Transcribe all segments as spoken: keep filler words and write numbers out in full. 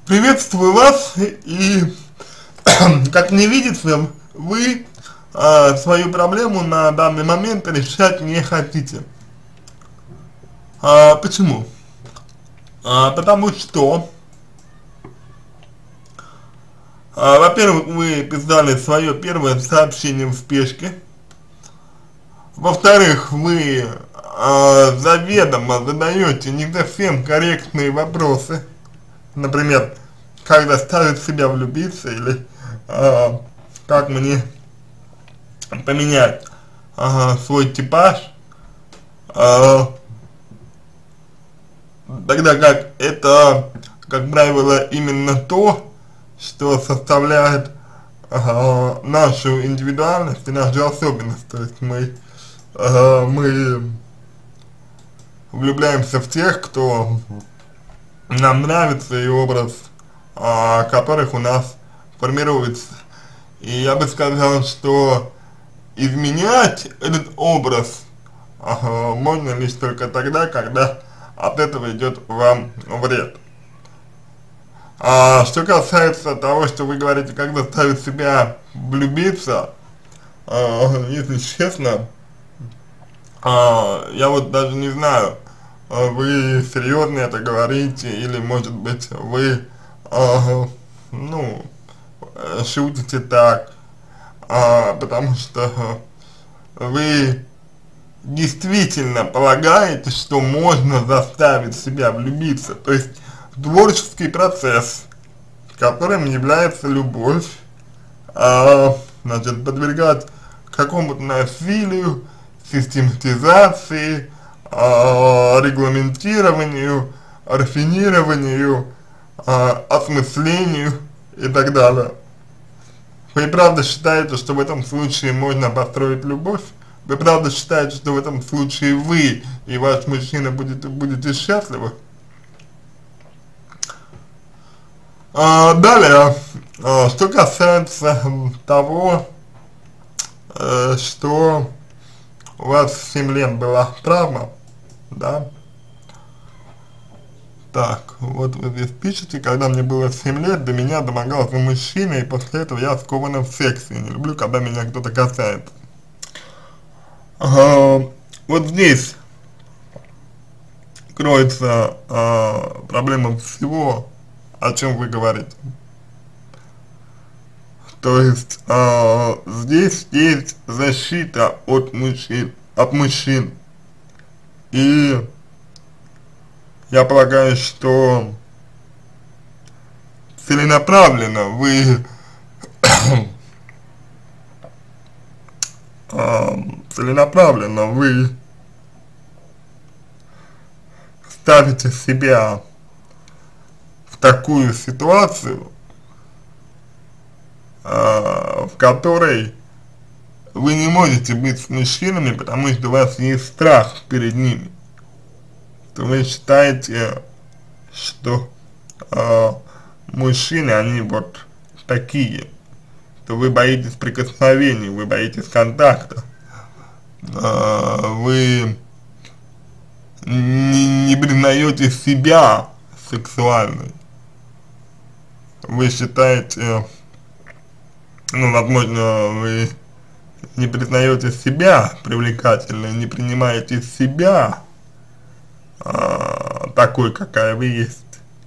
Приветствую вас, и как мне видится, вы э, свою проблему на данный момент решать не хотите. А, почему? А, потому что, а, во-первых, вы писали свое первое сообщение в спешке. Во-вторых, вы э, заведомо задаете не совсем корректные вопросы. Например, как заставить себя влюбиться, или э, как мне поменять э, свой типаж, э, тогда как это, как правило, именно то, что составляет э, нашу индивидуальность и нашу особенность. То есть мы, э, мы влюбляемся в тех, кто нам нравится, и образ а, которых у нас формируется. И я бы сказал, что изменять этот образ а, можно лишь только тогда, когда от этого идет вам вред. А что касается того, что вы говорите, как заставить себя влюбиться, а, если честно, а, я вот даже не знаю, вы серьезно это говорите, или может быть вы, э, ну, шутите так, э, потому что вы действительно полагаете, что можно заставить себя влюбиться. То есть творческий процесс, которым является любовь, э, значит, подвергать какому-то насилию, систематизации, э, регламентированию, рафинированию, э, осмыслению и так далее. Вы правда считаете, что в этом случае можно построить любовь? Вы правда считаете, что в этом случае вы и ваш мужчина будете, будете счастливы? А, далее, а, что касается того, э, что у вас в семь лет была травма, да? Так, вот вы здесь пишете: когда мне было семь лет, до меня домогался мужчина, и после этого я скована в сексе. Не люблю, когда меня кто-то касается. Ага, вот здесь кроется а, проблема всего, о чем вы говорите. То есть э, здесь есть защита от мужчин, от мужчин. И я полагаю, что целенаправленно вы э, целенаправленно вы ставите себя в такую ситуацию, в которой вы не можете быть с мужчинами, потому что у вас есть страх перед ними, то вы считаете, что э, мужчины, они вот такие, то вы боитесь прикосновений, вы боитесь контакта, э, вы не, не признаете себя сексуальной, вы считаете, ну, возможно, вы не признаете себя привлекательной, не принимаете себя а, такой, какая вы есть.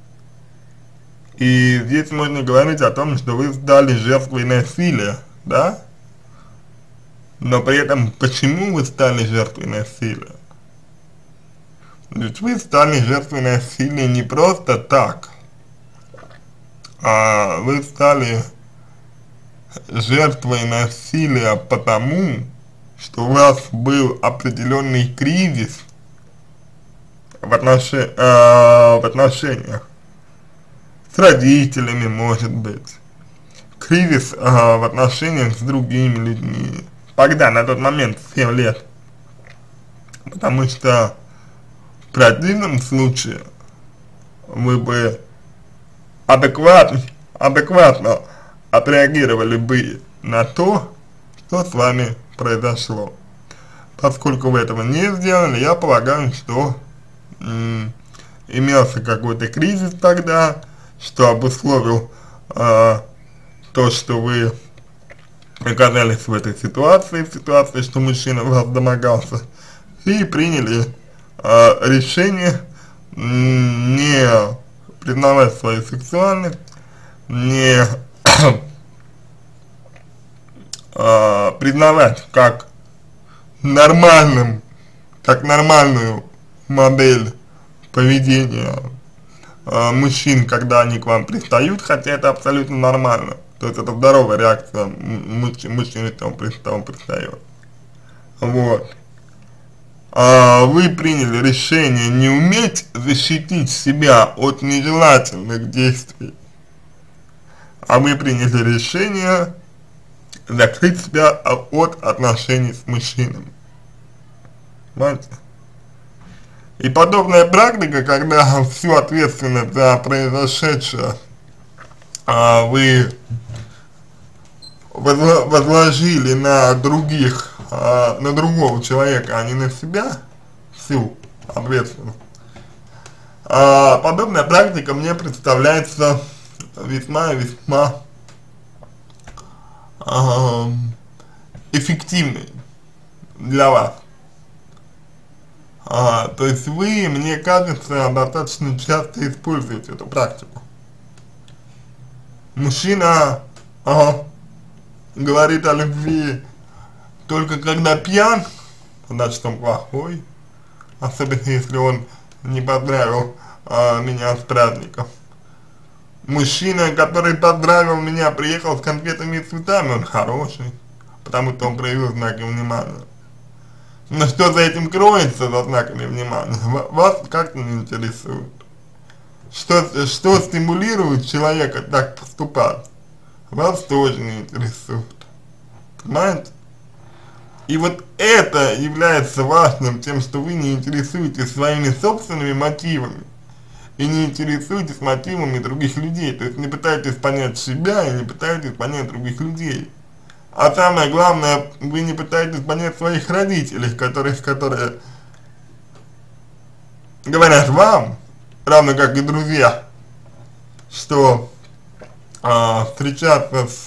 И здесь можно говорить о том, что вы стали жертвой насилия, да? Но при этом, почему вы стали жертвой насилия? Ведь вы стали жертвой насилия не просто так, а вы стали жертвой насилия потому, что у вас был определенный кризис в, отнош... э, в отношениях с родителями, может быть, кризис э, в отношениях с другими людьми, когда на тот момент семь лет, потому что в противном случае вы бы адекватно, адекватно отреагировали бы на то, что с вами произошло. Поскольку вы этого не сделали, я полагаю, что имелся какой-то кризис тогда, что обусловил э, то, что вы оказались в этой ситуации, в ситуации, что мужчина вас домогался, и приняли э, решение не признавать свою сексуальность, не э, признавать как нормальным, как нормальную модель поведения э, мужчин, когда они к вам пристают, хотя это абсолютно нормально. То есть это здоровая реакция мужчины, мужчины к тому пристает. Вот. А вы приняли решение не уметь защитить себя от нежелательных действий, а вы приняли решение закрыть себя от отношений с мужчинами. Понимаете? И подобная практика, когда всю ответственность за произошедшее а, вы возложили на других, а, на другого человека, а не на себя, всю ответственность. А, подобная практика мне представляется весьма-весьма а, эффективной для вас. А, то есть вы, мне кажется, достаточно часто используете эту практику. Мужчина ага, говорит о любви только когда пьян, значит он плохой, особенно если он не поздравил а, меня с праздником. Мужчина, который поздравил меня, приехал с конфетами и цветами, он хороший, потому что он проявил знаки внимания. Но что за этим кроется, за знаками внимания, вас как-то не интересует. Что, что стимулирует человека так поступать, вас тоже не интересует. Понимаете? И вот это является важным тем, что вы не интересуетесь своими собственными мотивами и не интересуетесь мотивами других людей. То есть не пытаетесь понять себя и не пытаетесь понять других людей. А самое главное, вы не пытаетесь понять своих родителей, которые, которые говорят вам, равно как и друзья, что э, встречаться с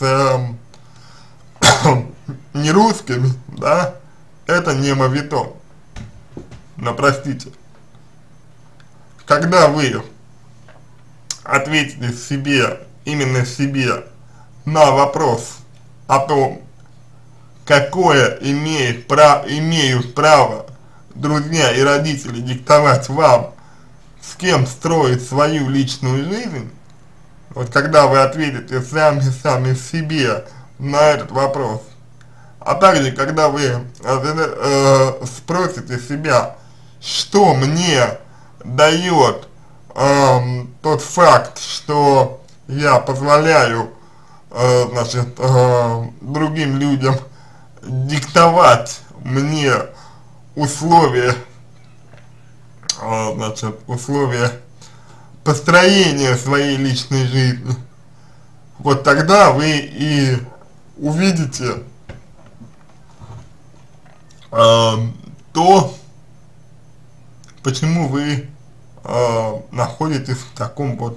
э, нерусскими, да, это не моветон. Но простите, когда вы ответите себе, именно себе, на вопрос о том, какое имеет прав, имеют право друзья и родители диктовать вам, с кем строить свою личную жизнь, вот когда вы ответите сами-сами себе на этот вопрос, а также когда вы э, э, спросите себя, что мне дает э, тот факт, что я позволяю э, значит, э, другим людям диктовать мне условия, э, значит, условия построения своей личной жизни, вот тогда вы и увидите э, то, почему вы э, находитесь в таком вот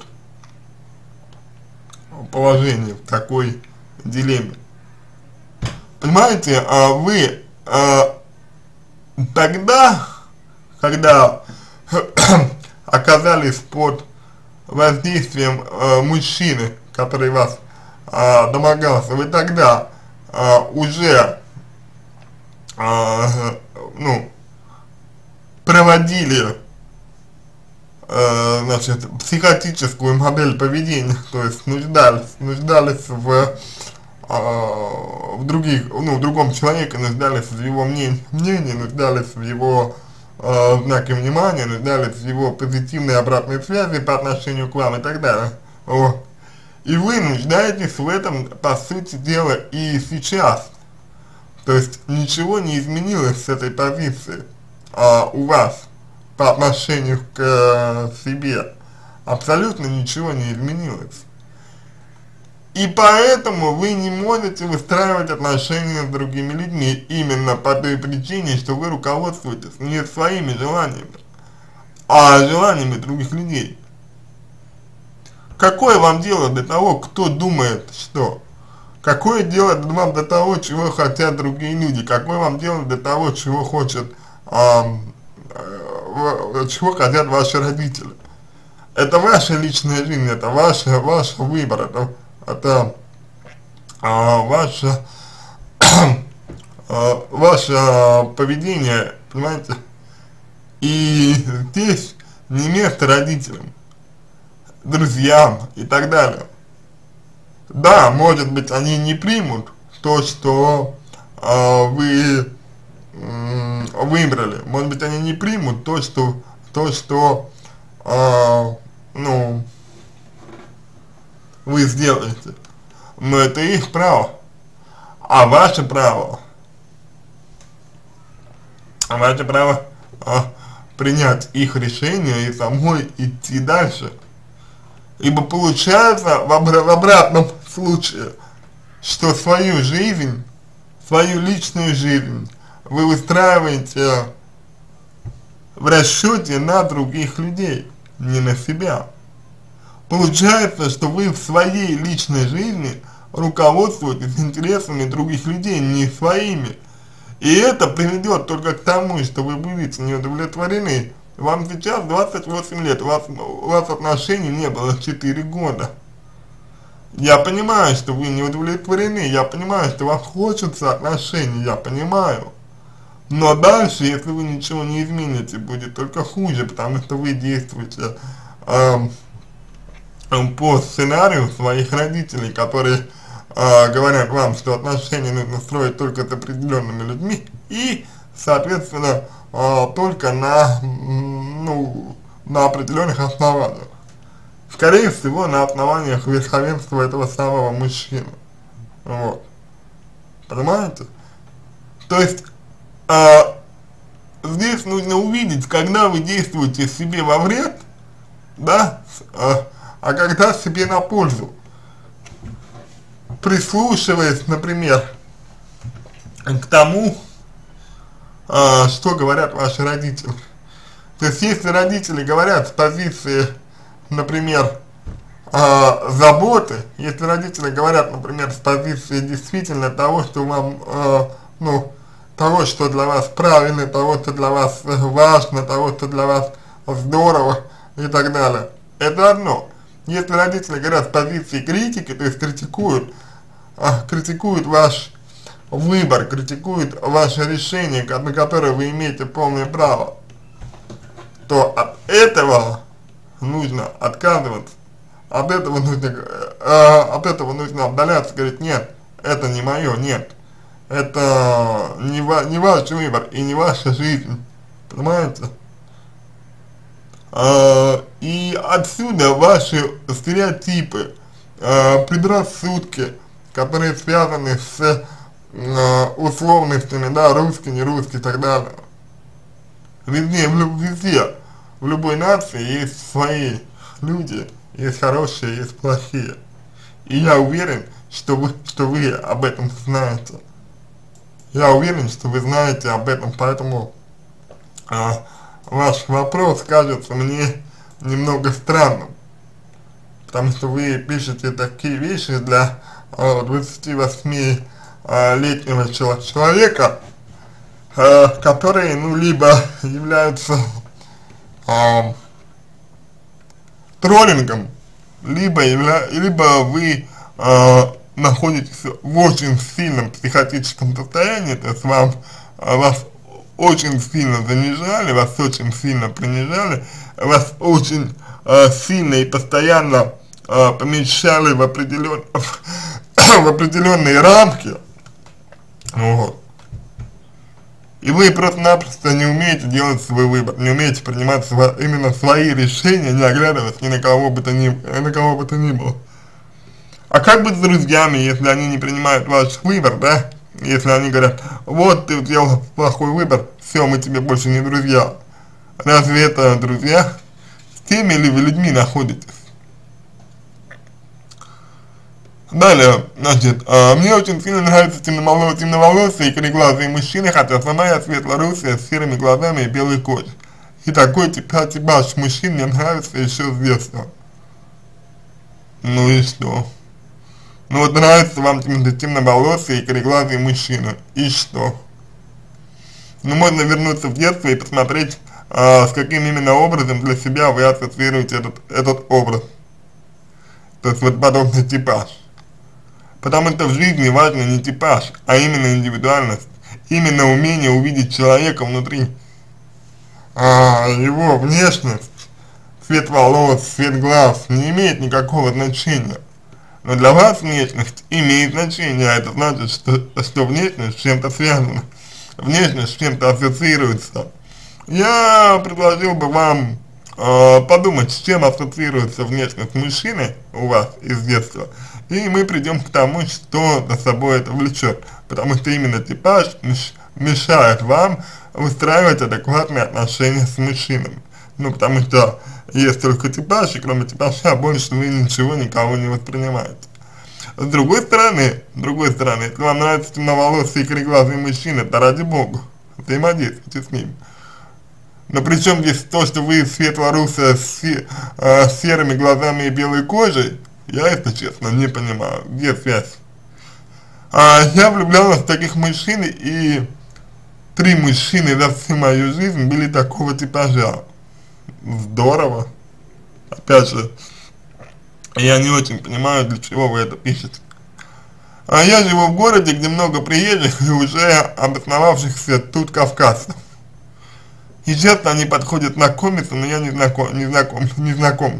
положении, в такой дилемме. Понимаете, э, вы э, тогда, когда оказались под воздействием э, мужчины, который вас э, домогался, вы тогда э, уже э, ну, проводили э, значит, психотическую модель поведения, то есть нуждались, нуждались в, э, в других, ну, в другом человеке, нуждались в его мнении, мнении, нуждались в его э, знаке внимания, нуждались в его позитивной обратной связи по отношению к вам и так далее. Вот. И вы нуждаетесь в этом, по сути дела, и сейчас. То есть ничего не изменилось с этой позиции а, у вас по отношению к э, себе. Абсолютно ничего не изменилось. И поэтому вы не можете выстраивать отношения с другими людьми именно по той причине, что вы руководствуетесь не своими желаниями, а желаниями других людей. Какое вам дело до того, кто думает что? Какое дело вам до того, чего хотят другие люди? Какое вам дело до того, чего хочет, эм, э, чего хотят ваши родители? Это ваша личная жизнь, это ваш, ваш выбор, это, это э, ваше, э, ваше поведение, понимаете? И здесь не место родителям, друзьям и так далее. Да, может быть, они не примут то, что э, вы э, выбрали. Может быть, они не примут то, что, то, что э, ну, вы сделаете. Но это их право. А ваше право, а ваше право э, принять их решение и самой идти дальше. Ибо получается в, обра в обратном случае, что свою жизнь, свою личную жизнь вы выстраиваете в расчете на других людей, не на себя. Получается, что вы в своей личной жизни руководствуетесь интересами других людей, не своими. И это приведет только к тому, что вы будете неудовлетворены. Вам сейчас двадцать восемь лет, у вас, у вас отношений не было четыре года. Я понимаю, что вы не удовлетворены, я понимаю, что вам хочется отношений, я понимаю. Но дальше, если вы ничего не измените, будет только хуже, потому что вы действуете э, по сценарию своих родителей, которые э, говорят вам, что отношения нужно строить только с определенными людьми и, соответственно, э, только на, ну, на определенных основаниях. Скорее всего, на основаниях верховенства этого самого мужчины. Вот. Понимаете? То есть, э, здесь нужно увидеть, когда вы действуете себе во вред, да, э, а когда себе на пользу. Прислушиваясь, например, к тому, э, что говорят ваши родители. То есть, если родители говорят с позиции, например, э, заботы, если родители говорят, например, с позиции действительно того, что вам, э, ну, того, что для вас правильно, того, что для вас важно, того, что для вас здорово и так далее, это одно. Если родители говорят с позиции критики, то есть критикуют, э, критикуют ваш выбор, критикуют ваше решение, на которое вы имеете полное право, то от этого нужно отказываться, от этого нужно, э, от этого нужно отдаляться, говорить: нет, это не мое, нет, это не, ва не ваш выбор и не ваша жизнь, понимаете? Э, и отсюда ваши стереотипы, э, предрассудки, которые связаны с э, условностями, да, русский, не русский и так далее. Везде, в, везде, в любой нации есть свои люди, есть хорошие, есть плохие. И я уверен, что вы, что вы об этом знаете. Я уверен, что вы знаете об этом, поэтому э, ваш вопрос кажется мне немного странным. Потому что вы пишете такие вещи для э, двадцативосьмилетнего человека, э, которые, ну, либо являются э, троллингом, либо, явля, либо вы э, находитесь в очень сильном психотическом состоянии, то есть вам, э, вас очень сильно занижали, вас очень сильно принижали, вас очень э, сильно и постоянно э, помещали в, определен, в определенные рамки, вот. И вы просто-напросто не умеете делать свой выбор, не умеете принимать сво именно свои решения, не оглядываясь ни на кого бы то ни, на кого бы то ни было. А как быть с друзьями, если они не принимают ваш выбор, да? Если они говорят: вот ты сделал плохой выбор, все, мы тебе больше не друзья. Разве это друзья? С теми ли вы людьми находитесь? Далее, значит, э, мне очень сильно нравятся темноволосые, темноволосые и кореглазые мужчины, хотя сама я светлорусая, с серыми глазами и белой кожей. И такой типа, типаж мужчин мне нравится еще с детства. Ну и что? Ну вот нравится вам темноволосый и кореглазый мужчина, и что? Ну можно вернуться в детство и посмотреть, а, с каким именно образом для себя вы ассоциируете этот, этот образ. То есть вот подобный типаж. Потому что в жизни важно не типаж, а именно индивидуальность. Именно умение увидеть человека внутри. А его внешность, цвет волос, цвет глаз не имеет никакого значения. Но для вас внешность имеет значение, а это значит, что, что внешность с чем-то связана. Внешность с чем-то ассоциируется. Я предложил бы вам э, подумать, с чем ассоциируется внешность мужчины у вас из детства, и мы придем к тому, что за собой это влечет, потому что именно типаж меш, мешает вам выстраивать адекватные отношения с мужчинами. Ну, потому что есть только типаж, и кроме типажа больше вы ничего никого не воспринимаете. С другой стороны, с другой стороны, если вам нравится темноволосый и кореглазый мужчина, то ради бога, взаимодействуйте с ним. Но при чем здесь то, что вы светлорусая с, э, с серыми глазами и белой кожей, я, если честно, не понимаю, где связь. А, я влюблялась в таких мужчин, и три мужчины за всю мою жизнь были такого типажа. Здорово. Опять же, я не очень понимаю, для чего вы это пишете. А я живу в городе, где много приезжих и уже обосновавшихся тут кавказцев. И часто они подходят знакомиться, но я не знаком, не знаком, не знаком.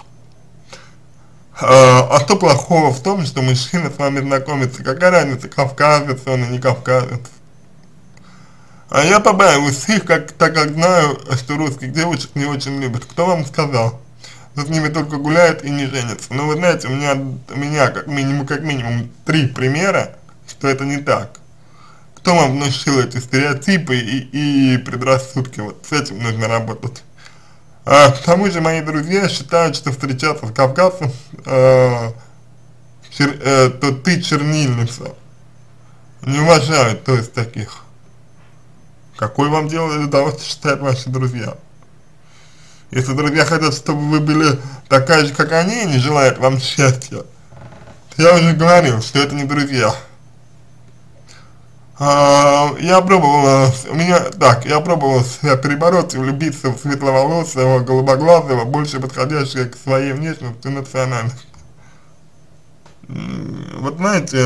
А, а что плохого в том, что мужчина с вами знакомится? Какая разница, кавказец он или не кавказец? А я побаиваюсь их, как, так как знаю, что русских девушек не очень любят. Кто вам сказал? С ними только гуляют и не женятся. Но вы знаете, у меня, у меня как минимум, как минимум три примера, что это не так. Кто вам внушил эти стереотипы и, и предрассудки? Вот с этим нужно работать. А, к тому же мои друзья считают, что встречаться с кавказцем, э, чер, э, то ты чернильница. Не уважают, то есть таких. Какое вам дело до того, что считают ваши друзья? Если друзья хотят, чтобы вы были такая же, как они, и не желают вам счастья, то я уже говорил, что это не друзья. А, я пробовал, у меня, так, я пробовал себя перебороть и влюбиться в светловолосого, голубоглазого, больше подходящего к своей внешности и национальности. Вот знаете,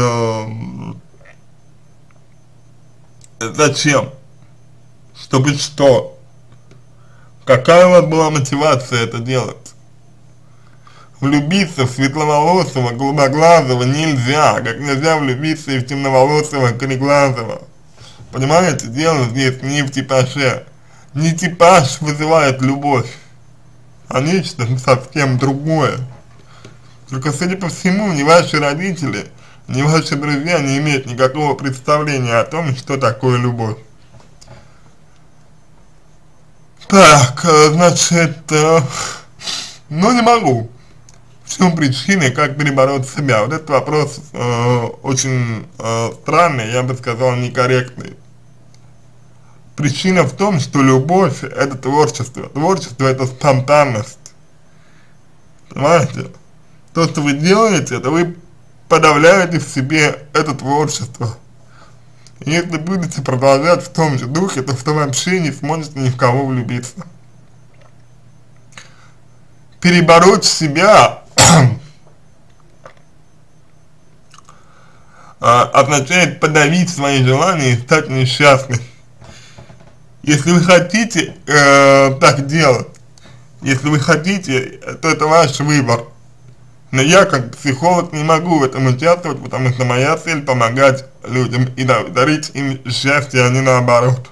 зачем? Чтобы что? Какая у вас была мотивация это делать? Влюбиться в светловолосого, голубоглазого нельзя, как нельзя влюбиться и в темноволосого, кореглазого. Понимаете, дело здесь не в типаже. Не типаж вызывает любовь, а нечто совсем другое. Только, судя по всему, ни ваши родители, ни ваши друзья не имеют никакого представления о том, что такое любовь. Так, значит, э, ну не могу. В чем причина, как перебороть себя? Вот этот вопрос э, очень э, странный, я бы сказал, некорректный. Причина в том, что любовь — это творчество. Творчество — это спонтанность. Понимаете? То, что вы делаете, это вы подавляете в себе это творчество. И если будете продолжать в том же духе, то вы вообще не сможете ни в кого влюбиться. Перебороть себя означает подавить свои желания и стать несчастной. Если вы хотите э, так делать, если вы хотите, то это ваш выбор. Но я, как психолог, не могу в этом участвовать, потому что моя цель — помогать людям и дарить им счастье, а не наоборот.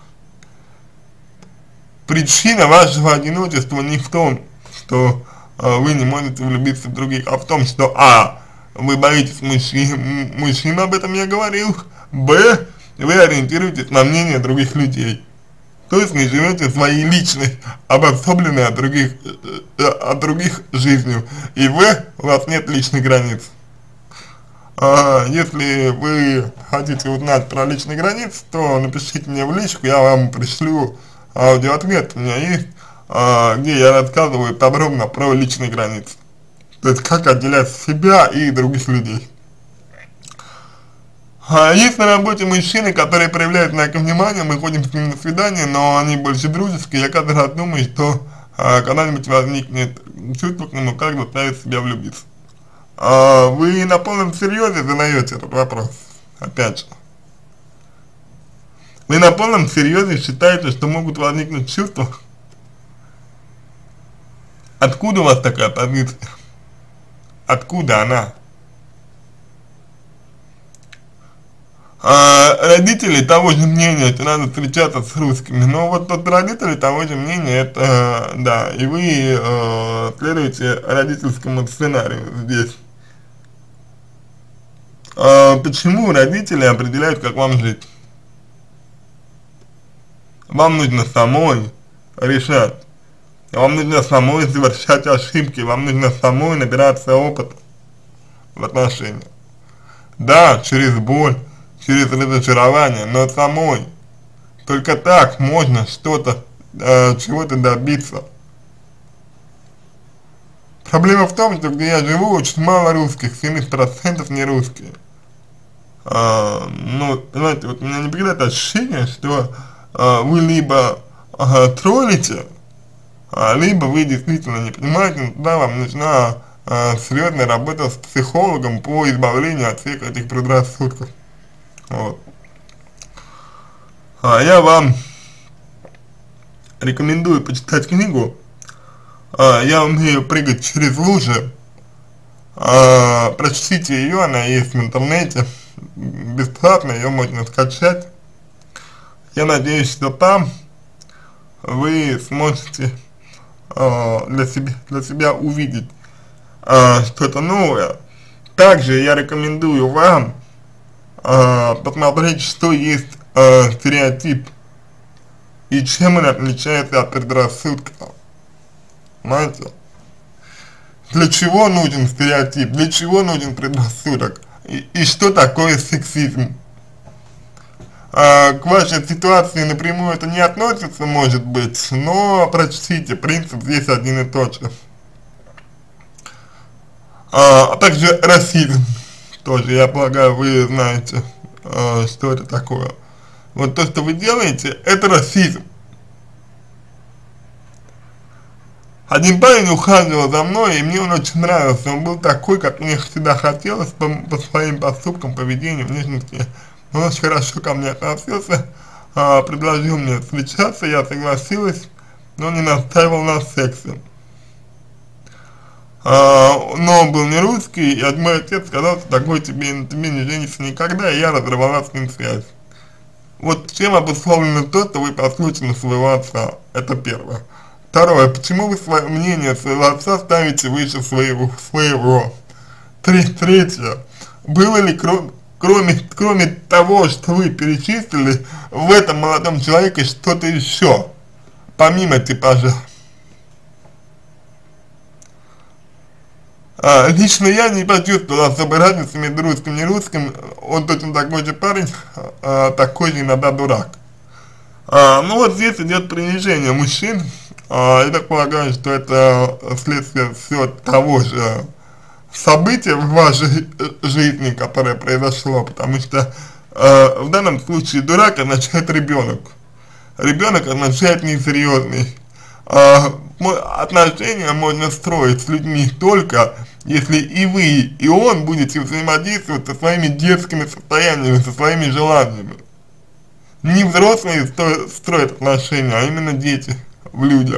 Причина вашего одиночества не в том, что э, вы не можете влюбиться в других, а в том, что а. вы боитесь мужчин, мужчин, об этом я говорил, б. вы ориентируетесь на мнение других людей. То есть не живете своей личной, обособленной от других, э, от других жизнью. И в. у вас нет личных границ. А, если вы хотите узнать про личные границы, то напишите мне в личку, я вам пришлю аудиоответ. У меня есть, а, где я рассказываю подробно про личные границы. То есть как отделять себя и других людей. А есть на работе мужчины, которые проявляют на это внимание, мы ходим с ними на свидание, но они больше дружеские. Я каждый раз думаю, что а, когда-нибудь возникнет чувство к нему, как заставить себя влюбиться. А, вы на полном серьезе задаете этот вопрос, опять же. Вы на полном серьезе считаете, что могут возникнуть чувства? Откуда у вас такая позиция? Откуда она? А, родители того же мнения, это надо встречаться с русскими, но вот тот родители того же мнения, это, да, и вы э, следуете родительскому сценарию здесь. А, почему родители определяют, как вам жить? Вам нужно самой решать, вам нужно самой совершать ошибки, вам нужно самой набираться опыта в отношениях. Да, через боль, через разочарование, но самой. Только так можно что-то, э, чего-то добиться. Проблема в том, что где я живу, очень мало русских, семьдесят процентов не русские. А, ну, знаете, вот у меня не покидает ощущение, что а, вы либо а, троллите, а, либо вы действительно не понимаете, да, вам нужна а, серьезная работа с психологом по избавлению от всех этих предрассудков. Вот. А я вам рекомендую почитать книгу а, «Я умею прыгать через лужи». А, прочтите ее, она есть в интернете, бесплатно, ее можно скачать. Я надеюсь, что там вы сможете а, для, себя, для себя увидеть а, что-то новое. Также я рекомендую вам а, посмотреть, что есть а, стереотип и чем он отличается от предрассудка. Понимаете? Для чего нужен стереотип, для чего нужен предрассудок и, и что такое сексизм. А, к вашей ситуации напрямую это не относится, может быть, но прочтите, принцип здесь один и тот же. А, а также расизм, тоже, я полагаю, вы знаете, а, что это такое. Вот то, что вы делаете, это расизм. Один парень ухаживал за мной, и мне он очень нравился, он был такой, как мне всегда хотелось, по, по своим поступкам, поведению, внешности. Он очень хорошо ко мне относился, а, предложил мне встречаться, я согласилась, но не настаивал на сексе. А, но он был не русский, и мой отец сказал, что такой тебе, тебе не женится никогда, и я разорвала с ним связь. Вот чем обусловлено то, что вы послушали на своего отца, это первое. Второе, почему вы свое мнение своего отца ставите выше своего? своего? Третье, было ли кроме Кроме, кроме того, что вы перечислили, в этом молодом человеке что-то еще, помимо типажа? А, лично я не почувствовал особой разницы между русским и нерусским, он точно такой же парень, а, такой же иногда дурак. А, ну вот здесь идет принижение мужчин, а, я так полагаю, что это следствие все того же событие в вашей жизни, которое произошло, потому что э, в данном случае дурак означает ребенок. Ребенок означает несерьезный. Э, отношения можно строить с людьми только, если и вы, и он будете взаимодействовать со своими детскими состояниями, со своими желаниями. Не взрослые сто, строят отношения, а именно дети в людях.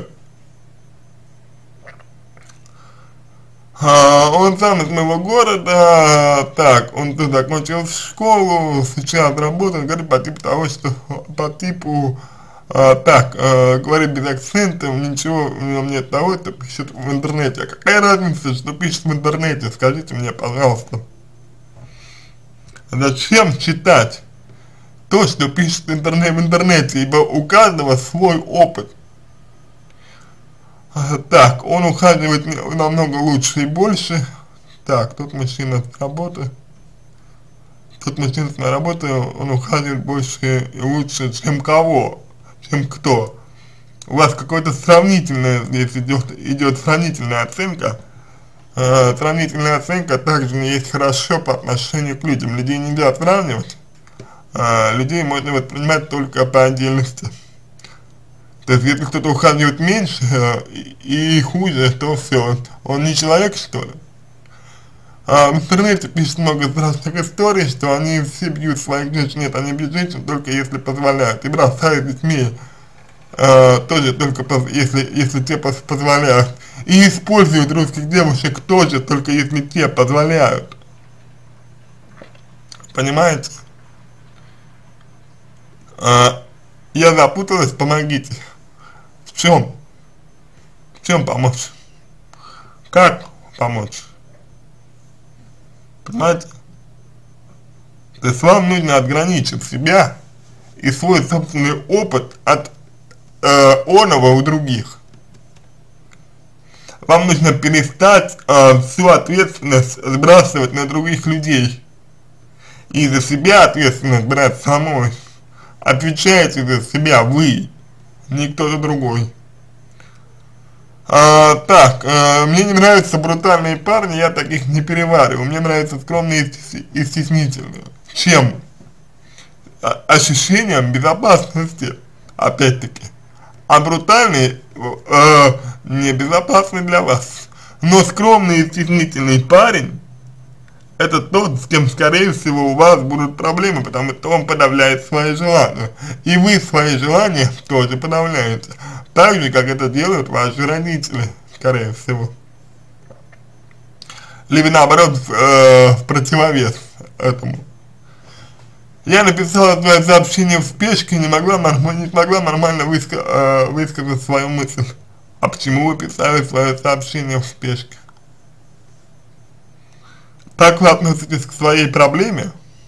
А, он сам из моего города, так, он тут закончил школу, сейчас работает, говорит по типу того, что, по типу, а, так, а, говорит без акцентов, ничего в нем нет того, что пишет в интернете. А какая разница, что пишет в интернете, скажите мне, пожалуйста. Зачем читать то, что пишет в интернете, в интернете, ибо у каждого свой опыт. Так, он ухаживает намного лучше и больше. Так, тут мужчина с работы. Тут мужчина с работы, он ухаживает больше и лучше, чем кого? Чем кто? У вас какое-то сравнительное, здесь идет, идет сравнительная оценка. Э, сравнительная оценка также не есть хорошо по отношению к людям. Людей нельзя сравнивать, э, людей можно воспринимать только по отдельности. То есть, если кто-то ухаживает меньше э, и, и хуже, то все, он не человек, что ли? А в интернете пишут много страшных историй, что они все бьют своих женщин. Нет, они бьют женщин только если позволяют. И бросают детьми э, тоже только поз если, если те поз позволяют. И используют русских девушек тоже только если те позволяют. Понимаете? А, я запуталась, помогите. В чем? В чем помочь? Как помочь? Понимаете? То есть вам нужно отграничить себя и свой собственный опыт от э, оного у других. Вам нужно перестать э, всю ответственность сбрасывать на других людей. И за себя ответственность брать самой. Отвечаете за себя вы, не кто-то другой. А, так, а, мне не нравятся брутальные парни, я таких не перевариваю. Мне нравятся скромные и стеснительные. Чем? А, ощущением безопасности, опять-таки. А брутальные э, небезопасны для вас. Но скромный и стеснительный парень — это тот, с кем, скорее всего, у вас будут проблемы, потому что он подавляет свои желания. И вы свои желания тоже подавляете. Так же, как это делают ваши родители, скорее всего. Либо наоборот, э, в противовес этому. Я написала твое сообщение в спешке, не могла, не смогла нормально выска э, высказать свою мысль. А почему вы писали свое сообщение в спешке? Так вы относитесь к своей проблеме?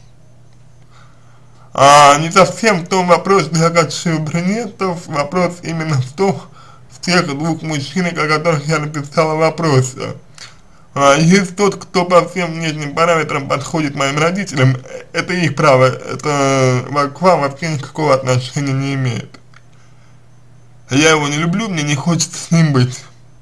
А не совсем в том вопрос для качества брюнетов, вопрос именно в том, в тех двух мужчинах, о которых я написала вопрос. А, есть тот, кто по всем внешним параметрам подходит моим родителям, это их право, это к вам вообще никакого отношения не имеет. Я его не люблю, мне не хочется с ним быть.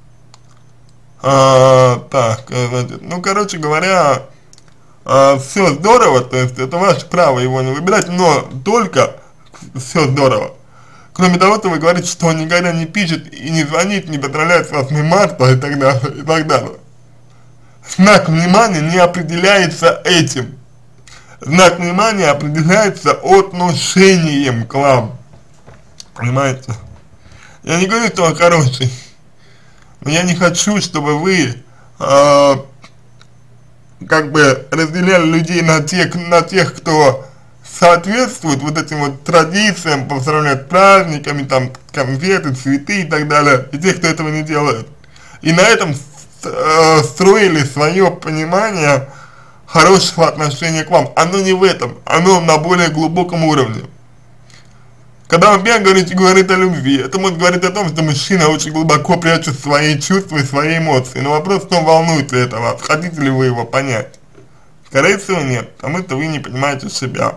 А, так, значит, ну, короче говоря, а, все здорово, то есть это ваше право его не выбирать, но только все здорово. Кроме того, что вы говорите, что он никогда не пишет и не звонит, не поздравляет с восьмым марта и так далее, и так далее. Знак внимания не определяется этим. Знак внимания определяется отношением к вам. Понимаете? Я не говорю, что он хороший. Но я не хочу, чтобы вы э, как бы разделяли людей на тех, на тех, кто соответствует вот этим вот традициям, поздравлять праздниками, там, конфеты, цветы и так далее, и тех, кто этого не делает. И на этом э, строили свое понимание хорошего отношения к вам. Оно не в этом, оно на более глубоком уровне. Когда он опять говорит, говорит о любви, это может говорить о том, что мужчина очень глубоко прячет свои чувства и свои эмоции. Но вопрос в том, волнует ли это вас, хотите ли вы его понять. Скорее всего нет, потому что вы не понимаете себя.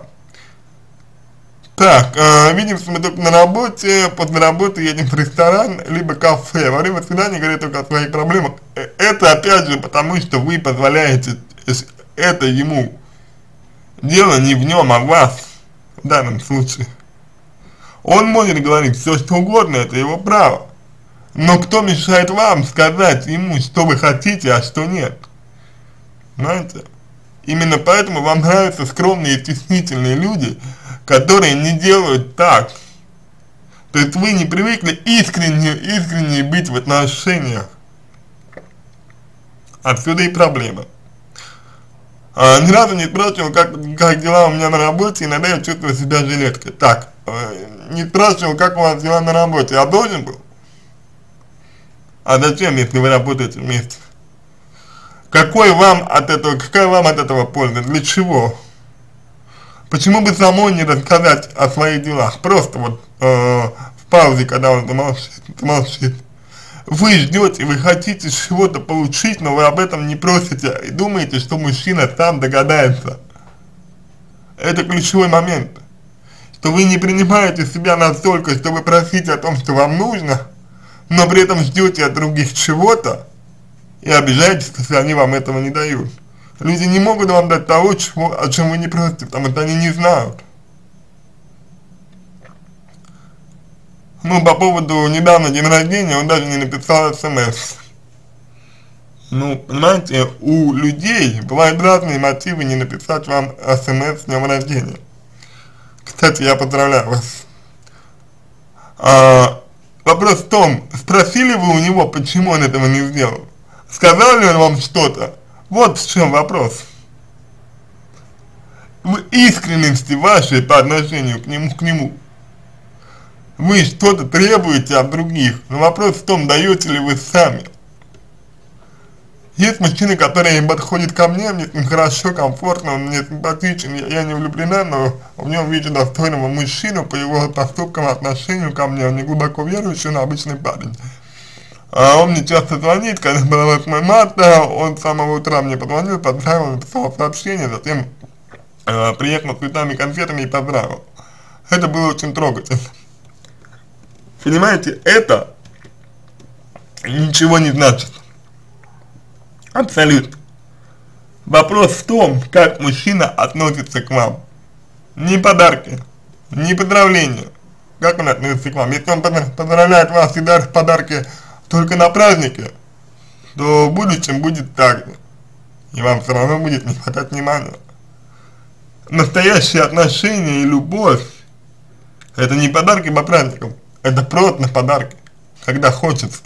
Так, э, видимся мы только на работе, после работы едем в ресторан, либо кафе. Во время свидания говорит только о своих проблемах. Это опять же потому, что вы позволяете это ему. Дело не в нем, а в вас в данном случае. Он может говорить все, что угодно, это его право. Но кто мешает вам сказать ему, что вы хотите, а что нет? Понимаете? Именно поэтому вам нравятся скромные и стеснительные люди, которые не делают так. То есть вы не привыкли искренне, искренне быть в отношениях. Отсюда и проблема. А, ни разу не спрашивал, как, как дела у меня на работе, иногда я чувствую себя жилеткой. Так, э, не спрашивал, как у вас дела на работе, а должен был? А зачем, если вы работаете вместе? Какой вам от этого, какая вам от этого польза, для чего? Почему бы самой не рассказать о своих делах? Просто вот э, в паузе, когда он замолчит, замолчит. Вы ждете, вы хотите чего-то получить, но вы об этом не просите и думаете, что мужчина сам догадается. Это ключевой момент. Что вы не принимаете себя настолько, чтобы просить о том, что вам нужно, но при этом ждете от других чего-то, и обижаетесь, если они вам этого не дают. Люди не могут вам дать того, чего, о чем вы не просите, потому что они не знают. Ну, по поводу недавно день рождения, он даже не написал смс. Ну, понимаете, у людей бывают разные мотивы не написать вам смс с днем рождения. Кстати, я поздравляю вас. А, вопрос в том, спросили вы у него, почему он этого не сделал? Сказал ли он вам что-то? Вот в чем вопрос. В искренности вашей по отношению к нему, к нему. Вы что-то требуете от других, но вопрос в том, даете ли вы сами. Есть мужчины, которые подходят ко мне, мне с ним хорошо, комфортно, он мне симпатичен, я, я не влюблена, но в нем вижу достойного мужчину по его поступкам, отношению ко мне, он не глубоко верующий, но обычный парень. А он мне часто звонит, когда было восьмое марта, он с самого утра мне позвонил, поздравил, написал сообщение, затем э, приехал с цветами и конфетами и поздравил. Это было очень трогательно. Понимаете, это ничего не значит. Абсолютно. Вопрос в том, как мужчина относится к вам. Не подарки, не поздравления. Как он относится к вам? Если он поздравляет вас и дарит подарки только на празднике, то в будущем будет так же. И вам все равно будет не хватать внимания. Настоящие отношения и любовь — это не подарки по праздникам, это просто подарки, когда хочется.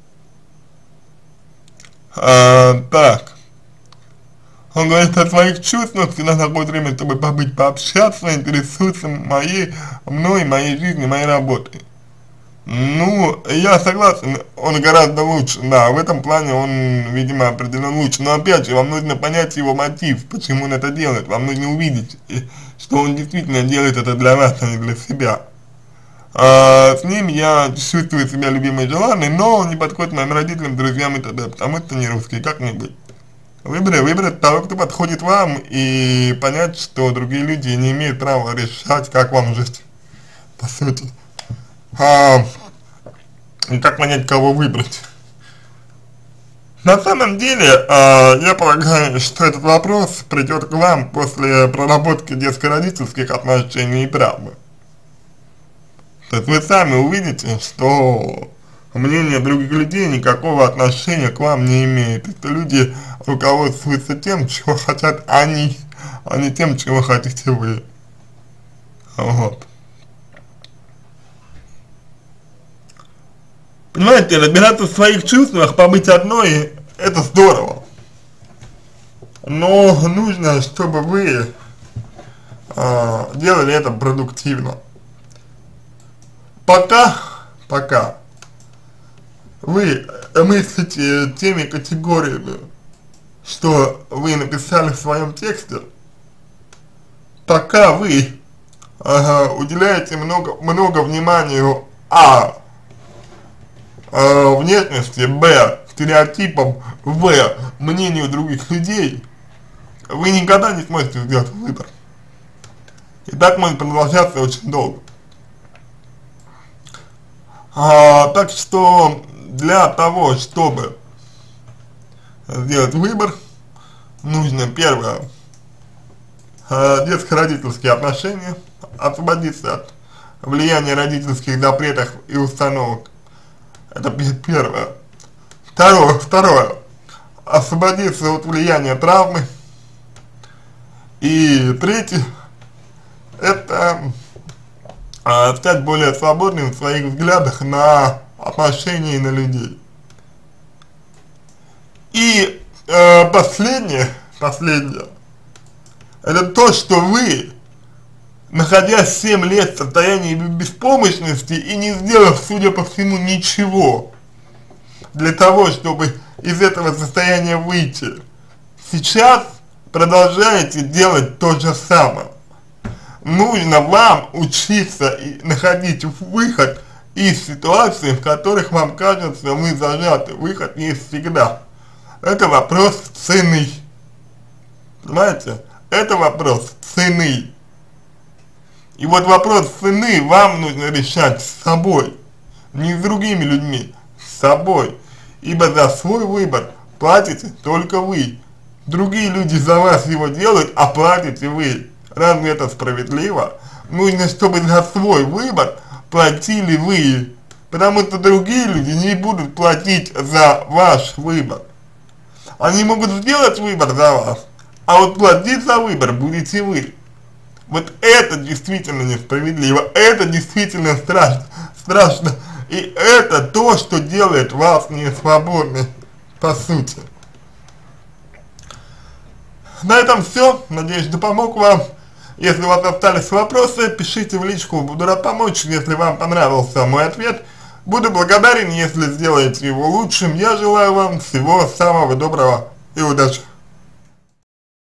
А, так, он говорит о своих чувствах, всегда находит время, чтобы побыть, пообщаться, интересуется моей, мной, моей жизнью, моей работой. Ну, я согласен, он гораздо лучше, да, в этом плане он, видимо, определенно лучше, но опять же, вам нужно понять его мотив, почему он это делает, вам нужно увидеть, что он действительно делает это для вас, а не для себя. А, с ним я чувствую себя любимой и желанной, но он не подходит моим родителям, друзьям и т.д., потому что не русский, как мне быть? Выбрать, выбрать того, кто подходит вам, и понять, что другие люди не имеют права решать, как вам жить, по сути. А, и как понять, кого выбрать? На самом деле, а, я полагаю, что этот вопрос придет к вам после проработки детско-родительских отношений и травмы. То есть вы сами увидите, что мнение других людей никакого отношения к вам не имеет. Это люди руководствуются тем, чего хотят они, а не тем, чего хотите вы. Вот. Понимаете, разбираться в своих чувствах, побыть одной, это здорово. Но нужно, чтобы вы э, делали это продуктивно. Пока, пока вы мыслите теми категориями, что вы написали в своем тексте, пока вы э, уделяете много, много вниманию а. Э, внешности, б. стереотипам, в. мнению других людей, вы никогда не сможете сделать выбор. И так может продолжаться очень долго. А, так что для того, чтобы сделать выбор, нужно первое, э, детско-родительские отношения, освободиться от влияния родительских запретов и установок. Это первое. Второе, второе, освободиться от влияния травмы. И третье, это а, стать более свободным в своих взглядах на отношения и на людей. И э, последнее, последнее, это то, что вы, находясь семь лет в состоянии беспомощности и не сделав, судя по всему, ничего для того, чтобы из этого состояния выйти, сейчас продолжаете делать то же самое. Нужно вам учиться и находить выход из ситуаций, в которых вам кажется, вы зажаты. Выход есть всегда. Это вопрос цены. Понимаете? Это вопрос цены. И вот вопрос цены вам нужно решать с собой, не с другими людьми, с собой. Ибо за свой выбор платите только вы. Другие люди за вас его делают, а платите вы. Разве это справедливо? Нужно, чтобы за свой выбор платили вы, потому что другие люди не будут платить за ваш выбор. Они могут сделать выбор за вас, а вот платить за выбор будете вы. Вот это действительно несправедливо, это действительно страшно, страшно, и это то, что делает вас несвободной, по сути. На этом все, надеюсь, что помог вам. Если у вас остались вопросы, пишите в личку, буду рад помочь. Если вам понравился мой ответ, буду благодарен, если сделаете его лучшим. Я желаю вам всего самого доброго и удачи.